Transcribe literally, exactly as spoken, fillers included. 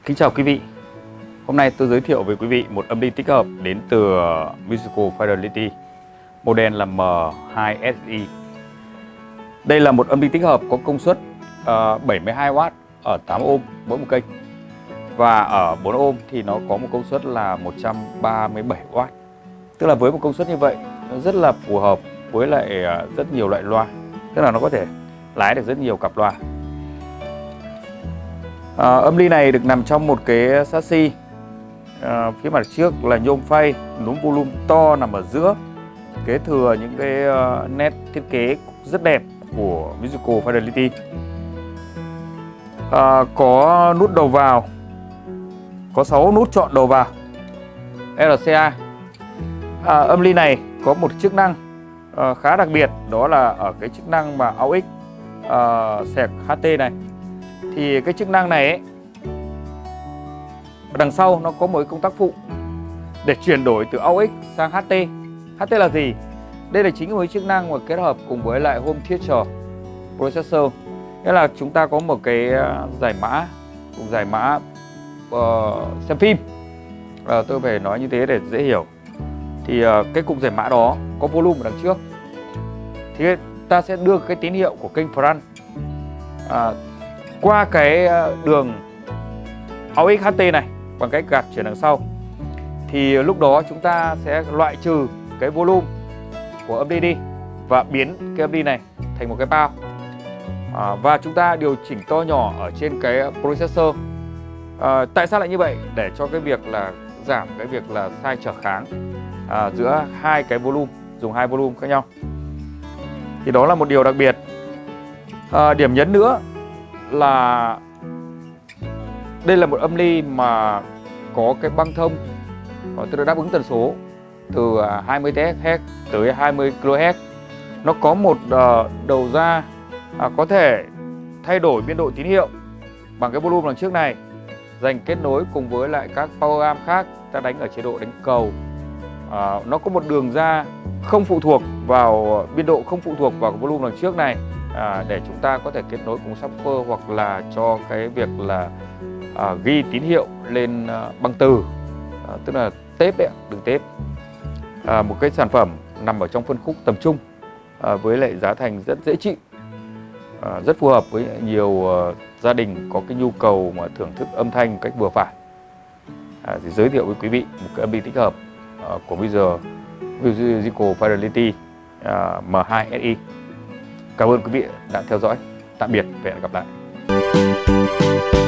Kính chào quý vị. Hôm nay tôi giới thiệu với quý vị một âm ly tích hợp đến từ Musical Fidelity, model là M hai S I. Đây là một âm ly tích hợp có công suất uh, bảy mươi hai oát ở tám ôm mỗi một kênh, và ở bốn ôm thì nó có một công suất là một trăm ba mươi bảy oát. Tức là với một công suất như vậy nó rất là phù hợp với lại rất nhiều loại loa, tức là nó có thể lái được rất nhiều cặp loa. À, âm ly này được nằm trong một cái chassis, à, phía mặt trước là nhôm phay, núm volume to nằm ở giữa, kế thừa những cái uh, nét thiết kế rất đẹp của Musical Fidelity. À, có nút đầu vào, có sáu nút chọn đầu vào rờ xê a. À, âm ly này có một chức năng uh, khá đặc biệt, đó là ở cái chức năng mà a u ích uh, sạc hát tê này. Thì cái chức năng này ấy, đằng sau nó có một cái công tắc phụ để chuyển đổi từ a u ích sang hát tê. hát tê là gì? Đây là chính một cái chức năng mà kết hợp cùng với lại Home Theater Processor. Nghĩa là chúng ta có một cái giải mã, cùng giải mã uh, xem phim. uh, Tôi phải nói như thế để dễ hiểu. Thì uh, cái cục giải mã đó có volume ở đằng trước, thì ta sẽ đưa cái tín hiệu của kênh front uh, qua cái đường a u ích hát tê này bằng cách gạt chuyển đằng sau. Thì lúc đó chúng ta sẽ loại trừ cái volume của âm ly đi và biến cái âm ly này thành một cái bao, à, và chúng ta điều chỉnh to nhỏ ở trên cái processor. À, tại sao lại như vậy? Để cho cái việc là giảm cái việc là sai trở kháng à, giữa hai cái volume, dùng hai volume khác nhau. Thì đó là một điều đặc biệt. À, điểm nhấn nữa là đây là một âm ly mà có cái băng thông, tức là đáp ứng tần số từ hai mươi tê héc tới hai mươi ki lô héc. Nó có một uh, đầu ra uh, có thể thay đổi biên độ tín hiệu bằng cái volume đằng trước này, dành kết nối cùng với lại các power amp khác, ta đánh ở chế độ đánh cầu. Uh, nó có một đường ra không phụ thuộc vào biên độ, không phụ thuộc vào cái volume đằng trước này, à, để chúng ta có thể kết nối cùng subwoofer hoặc là cho cái việc là à, ghi tín hiệu lên à, băng từ, à, tức là tép đấy, đường tép. À, một cái sản phẩm nằm ở trong phân khúc tầm trung, à, với lại giá thành rất dễ chịu, à, rất phù hợp với nhiều uh, gia đình có cái nhu cầu mà thưởng thức âm thanh một cách vừa phải. À, thì giới thiệu với quý vị một cái âm ly tích hợp uh, của bây giờ Musical Fidelity uh, M hai S I. Cảm ơn quý vị đã theo dõi. Tạm biệt và hẹn gặp lại.